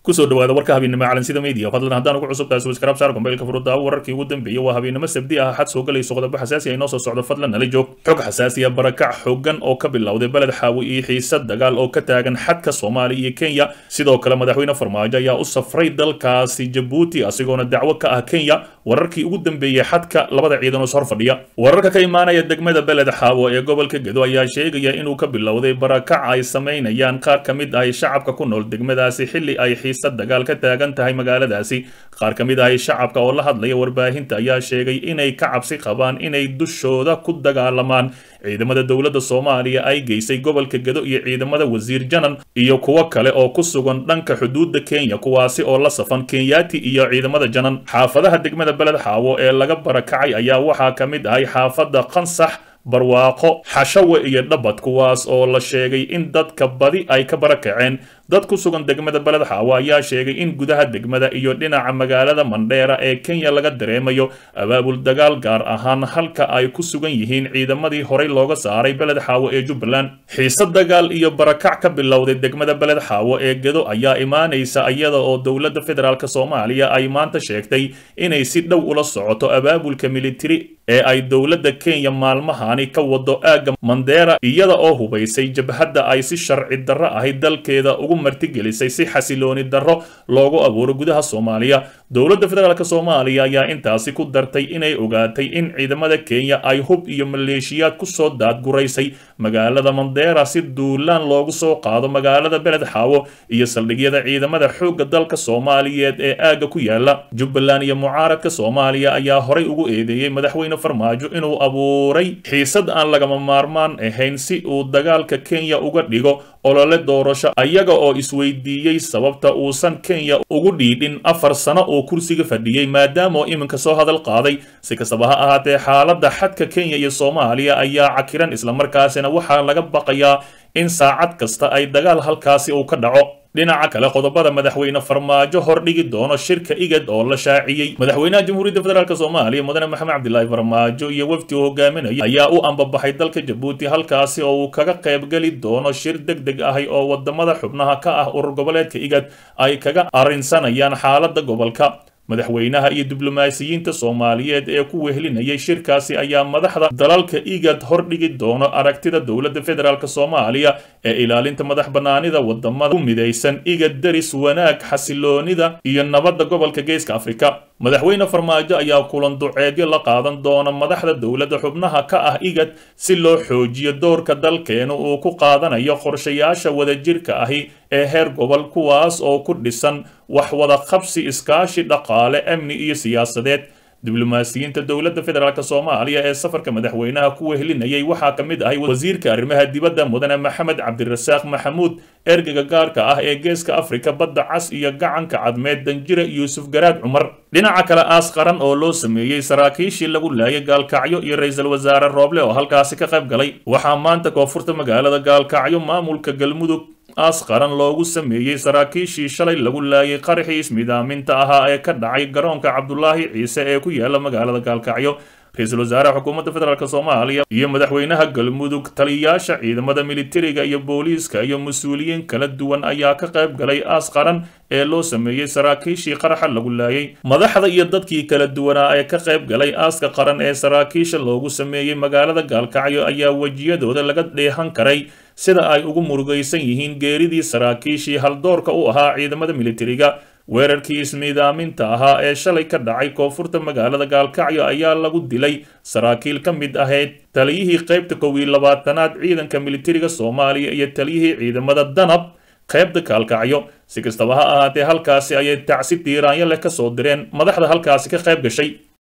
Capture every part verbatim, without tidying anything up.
kusoo dhawaada warka habeennimo calansida media fadlan haddaan ugu cusub tahay subscribe saar kumbeelka furudda wararkii ugu dambeeyay waa habeennimo sabti ah xad soo galayso qodobo xasaasi ah inoo soo socdo fadlan nala joog xog xasaasi ah barakac xooggan oo ka bilowday baled xaawi iyo xiisad dagaal oo ka taagan xadka Soomaaliya iyo Kenya sidoo kale madaxweyne Farmaajo ayaa u safray dalkaasi Djibouti asigoona dacwo ka ah Kenya wararkii ugu dambeeyay xadka labada ciidan oo soo fadhiya wararka ka imaanaya degmada baled xaawo ee gobolka Gedo ayaa sheegaya inuu ka bilowday barakac ay sameynayaan qaar kamid ah shacabka ku nool degmadaasi xilli ay xiisad dagaal ka taagan tahay magaaladaasi qaar kamid ah shacabka oo la hadlaya warbaahinta ayaa sheegay inay ka cabsi qabaan inay dushooda ku dagaalamaan ciidamada dawladda Soomaaliya ay geysay gobolka Gedo iyo ciidamada wasiir janan iyo kuwa kale oo ku sugan dhanka xuduudda Kenya kuwaasi oo la safan Kenyaati iyo ciidamada janan xaafadaha degmada baled xaawo ee laga barakacay ayaa waxaa kamid ah xaafada Qansax barwaaqo xashawe iyo dhabad kuwaas oo la sheegay in dadka badi ay ka barakaceen dad ku sugan degmada baled xaawo ayaa sheegay in gudaha degmada iyo dhinaca magaalada Mandheera ee Kenya laga dareemayo abaabul dagaal gaar ahaan halka ay ku sugan yihiin ciidamadii horey looga saaray baled xaawo ee Jubbaland xiisad dagaal iyo barakac ka bilowday degmada baled xaawo ee Gedo ayaa imaanaysa iyada oo dawladda federaalka Soomaaliya ay maanta sheegtay inay si dhow ula socoto abaabulka military ee ay dawladda Kenya maalmahani ka wado aaga Mandheera iyada oo hubaysay jabhadda ay si sharci darro ah dalkeeda ugu martigelisay si xasilooni darro loogu abuuro gudaha Soomaaliya dawladda federaalka Soomaaliya ayaa intaasi ku dartay inay ogaatay in ciidamada Kenya ay hub iyo maleeshiyaad ku soo daadguraysay magaalada Mandheera si duulaan loogu soo qaado magaalada baled xaawo iyo saldhigyada ciidamada xoogga dalka Soomaaliyeed ee aaga ku yaala Jubbaland iyo mucaaradka Soomaaliya ayaa horey ugu eedeeyay madaxweyne Farmaajo inuu abuuray xiisad aan lagama maarmaan ahayn si uu dagaalka Kenya uga dhigo olole doorasho ayaga oo isweydiiyay sababta uusan Kenya ugu dhiidhin afar sano oo kursiga fadhiyay maadaama iminka soo hadal qaaday si kastaba ha ahaatee xaaladda xadka Kenya iyo Soomaaliya ayaa cakiran isla markaasina waxaa laga baqayaa in saacad kasta ay dagaal halkaasi uu ka dhaco dhinaca kale qodobada madaxweyne Farmaajo hordhigi doono shirka igad oo la shaaciyay madaxweynaha jamhuuriyadda federaalka Soomaaliya mudane maxamed cabdilaahi Farmaajo iyo wafdi uu hogaaminayo ayaa u ambabaxay dalka Djibouti halkaasi oo uu kaga qayb gali doono shir degdeg ah oo wadamada xubnaha ka ah urur goboleedka igad ay kaga arinsanayaan xaaladda gobolka madaxweynaha iyo diblomaasiyiinta Soomaaliyeed ee ku wehelinayay shirkaasi ayaa madaxda dalalka igad hordhigi doono aragtida dawladda federaalka Soomaaliya ee ilaalinta madax banaanida wadamada ku midaysan igad daris wanaag xasiloonida iyo nabadda gobolka Geeska Afrika madaxweyne Farmaajo ayaa kulan duceedyo la qaadan doona madaxda dawladda xubnaha ka ah igad si loo xoojiyo doorka dalkeena uu ku qaadanayo qorshayaasha wadajirka ahi ee heer gobol kuwaas oo ku dhisan wax wada qabsi iskaashi dhaqaale amni iyo siyaasadeed diblomaasiyiinta dawladda federaalka Soomaaliya ee safarka madaxweynaha ku wehelinayay waxaa kamid ah wasiirka arrimaha dibadda mudane Maxamed Cabdirasaaq Maxamuud ergeyga gaarka ah ee Geeska Afrika badda cas iyo gacanka cadmeed Danjire Yuusuf Garaad Cumar dhinaca kale aas qaran oo loo sameeyay saraakiishii lagu laayay Gaalkacyo iyo ra'iisul wasaare Rooble oo halkaasi ka qayb galay waxaa maanta koonfurta magaalada Gaalkacyo maamulka Galmudug aas qaran loogu sameeyay saraakiishii shalay lagu laayay qaraxii ismidaaminta ahaa ee ka dhacay garoonka Cabdullaahi Ciise ee ku yaala magaalada Gaalkacyo ra'iisul wasaaraha xukuumadda federaalka Soomaaliya iyo madaxweynaha Galmudug taliyayaasha ciidamada militariga iyo booliiska iyo mas'uuliyiin kala duwan ayaa ka qayb galay aas qaran ee loo sameeyay saraakiishii qaraxa lagu laayay madaxda iyo dadkii kala duwanaa ee ka qayb galay aaska qaran ee saraakiisha loogu sameeyay magaalada Gaalkacyo ayaa wajiyadooda laga dheehan karay sida ay ugu murugaysan yihiin geeridii saraakiishii haldoorka u ahaa ciidamada militariga weerarkii ismiidaaminta ahaa ee shalay ka dhacay koonfurta magaalada Gaalkacyo ayaa lagu dilay saraakiil ka mid ahayd taliyihii qaybta kow iyo labaatanaad ciidanka militariga Soomaaliya iyo taliyihii ciidamada danab qaybta Gaalkacyo si kastaba ha ahaatee halkaasi ayay tacsi tiiraanyo leh ka soo direen madaxda halkaasi ka qayb gashay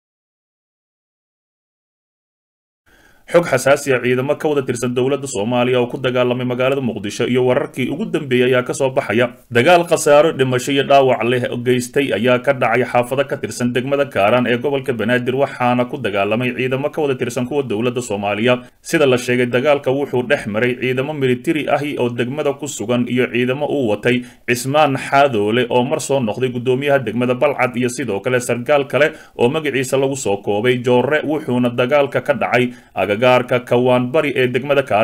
xog xasaasi ah ciidamo ka wada tirsan dawladda Soomaaliya oo ku dagaalamay magaalada Muqdisho iyo wararkii ugu dambeeyay ayaa ka soo baxaya dagaal khasaaro dhimasho iyo dhaawac leh oo geystay ayaa ka dhacay xaafado ka tirsan degmada Kaaraan ee gobolka Banaadir waxaana ku dagaalamay ciidamo ka wada tirsan kuwa dawladda Soomaaliya sida la sheegay dagaalka wuxuu dhex maray ciidamo military ah oo degmada ku sugan iyo ciidamo uu watay Cismaan Xaadoole oo mar soo noqday gudoomiyaha degmada Balcad iyo sidoo kale sargaal kale oo magaciisa lagu soo koobay Joorre wuxuuna dagaalka ka dhacay gaarka Kawaan Bari ee degmada Kaaraan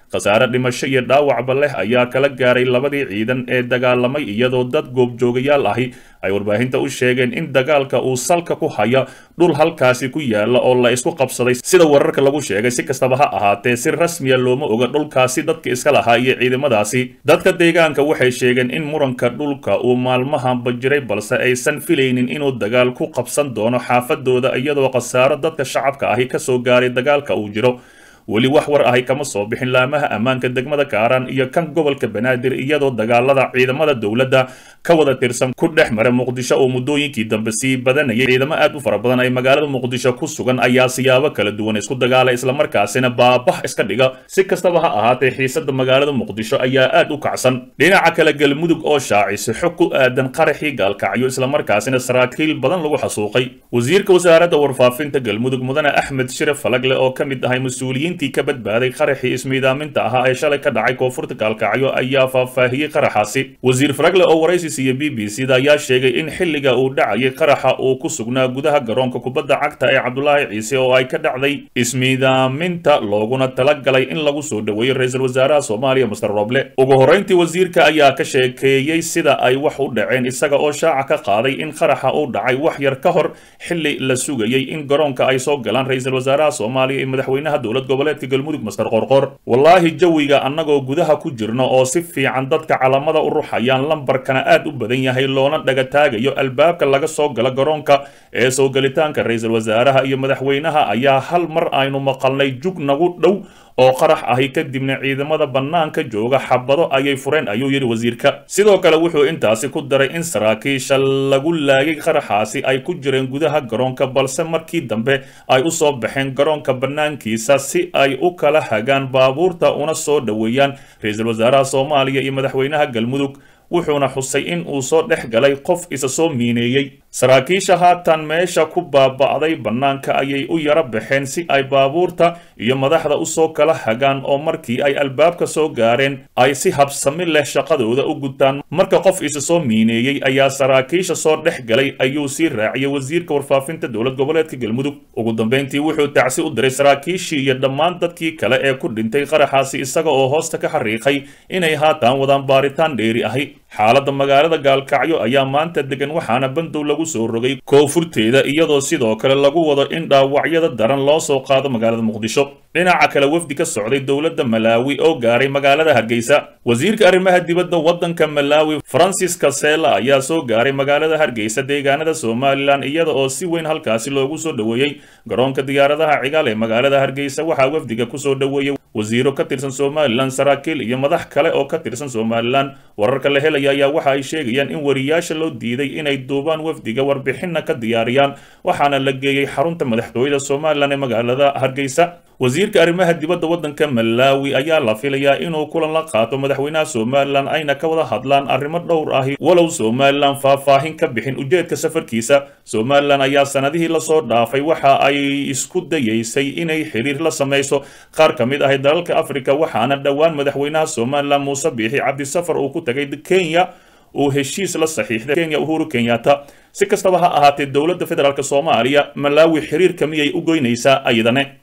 khasaare dhimasho iyo dhaawacba leh ayaa kala gaaray labadii ciidan ee dagaalamay iyadoo dad goobjoogayaal ahi ay warbaahinta u sheegeen in dagaalka uu salka ku haya dhul halkaasi ku yaala oo la isku qabsaday sida wararka lagu sheegay. si kastaba ha ahaatee si rasmiya looma oga dhulkaasi dadka iska lahaa iyo ciidamadaasi. dadka deegaanka waxay sheegeen in muranka dhulka uu maalmahanba jiray balse aysan filaynin inuu dagaal ku qabsan doono xaafadooda iyadoo khasaaro dadka shacabka ahi kasoo gaaray dagaalka uu jiro. weli wax war ahi kama soo bixin laamaha ammaanka degmada Kaaraan iyo kan gobolka Banaadir iyadoo dagaalada ciidamada dowladda ka wada tirsan ku dhex maray Muqdisho oo muddooyinkii dambe sii badanayay. ciidamo aad u fara badan ay magaalada Muqdisho ku sugan ayaa siyaabo kala duwan isku dagaalay isla markaasina baabax iska dhiga. si kastaba ha ahaatee xiisada magaalada Muqdisho ayaa aad u kacsan. dhinaca kale Galmudug oo shaacisay xog ku aadan qaraxii Gaalkacyo isla markaasina saraakiil badan lagu xasuuqay. wasiirka wasaaradda warfaafinta Galmudug Mudane Axmed Shire Falagle oo ka mid ahay mas'uuliyiin ka badbaaday qaraxii ismiidaaminta ahaa ee shalay ka dhacay koonfurta Gaalkacyo ayaa faahfaahiyay qaraxaasi. wasiir Falagle oo waraysi siiyay B B C da ayaa sheegay in xilliga uu dhacayay qaraxa uu ku sugnaa gudaha garoonka kubadda cagta ee Cabdullaahi Ciise oo ay ka dhacday ismiidaaminta looguna talagalay in lagu soo dhaweeyo ra'iisul wasaaraha Soomaaliya Mister Roble. ugu horeyntii wasiirka ayaa ka sheekeeyay sida ay wax u dhaceen isaga oo shaaca ka qaaday in qaraxa uu dhacay wax yar ka hor xilli la sugayay in garoonka ay soo galaan ra'iisul wasaaraha Soomaaliya iyo madaxweynaha dowlad goboleed Galmudug Mister Qorqor. wallaahi jawiga annagoo gudaha ku jirno oo si fiican dadka calamada u ruxayaan lambarkana aad u badan yahay loona dhaga taagayo albaabka laga soo gala garoonka ee soo galitaanka ra'iisul wasaaraha iyo madaxweynaha ayaa hal mar aynu maqalnay jug nagu dhow oo qarax ahi kadibna ciidamada bannaanka jooga xabado ayay fureen ayuu yidhi wasiirka. sidoo kale wuxuu intaasi ku daray in saraakiisha lagu laagay qaraxaasi ay ku jireen gudaha garoonka balse markii dambe ay u soo baxeen garoonka bannaankiisa si ay u kala hagaan baabuurta una soo dhaweeyaan ra'iisul wasaaraha Soomaaliya iyo madaxweynaha Galmudug. wuxuuna xusay in uu soo dhex galay qof isa soo miineeyay. saraakiisha haatan meesha ku baaba'day bannaanka ayay u yara baxeen si ay baabuurta iyo madaxda u soo kala hagaan oo markii ay albaabka soo gaareen ay si habsami leh shaqadooda u gutaan. marka qof isa soo miineeyay ayaa saraakiisha soo dhex galay ayuu sii raaciyay wasiirka warfaafinta dowlad goboleedka Galmudug. ugu dambeyntii wuxuu tacsi u diray saraakiishii iyo dhammaan dadkii kale ee ku dhintay qaraxaasi isaga oo hoosta ka xariiqay inay haatan wadaan baaritaan dheeri ahi. xaaladda magaalada Gaalkacyo ayaa maanta degan waxaana bandow lagu soo rogay koonfurteeda iyadoo sidoo kale lagu wado in dhaawacyada daran loo soo qaado magaalada Muqdisho. dhinaca kale wafdi ka socday dowladda Malawi oo gaaray magaalada Hargeysa. wasiirka arrimaha dibadda waddanka Malawi Francis Kasela ayaa soo gaaray magaalada Hargeysa deegaanada Somaliland iyada oo si weyn halkaasi loogu soo dhaweeyay garoonka diyaaradaha Cigaal ee magaalada Hargeysa. waxaa wafdiga ku soo dhaweeyay wasiiro ka tirsan Somaliland saraakiil iyo madax kale oo ka tirsan Somaliland. wararka la helay ayaa waxa ay sheegayaan in wariyaasha loo diiday inay duubaan wafdiga warbixinna ka diyaariyaan waxaana la geeyay xarunta madaxtooyada Somaliland ee magaalada Hargeysa. wasiirka arrimaha dibadda waddanka Malawi ayaa la filayaa inuu kulan la qaato madaxweynaha Somaliland ayna ka wada hadlaan arrimo dhowr ah walow Somaliland faahfaahin ka bixin ujeedka safarkiisa. Somaliland ayaa sanadihii la soo dhaafay waxa ay isku dayeysay inay xiriir la sameyso qaar ka mid ah dalalka Afrika waxaana dhawaan madaxweynaha Somaliland Muuse Biixi Cabdi safar uu ku tagay Kenya uu heshiis la saxiixday Kenya Uhuru Kenyatta. si kastaba ha ahaatee dowladda federaalka Soomaaliya Malawi xiriirka miyay u goynaysaa ayadane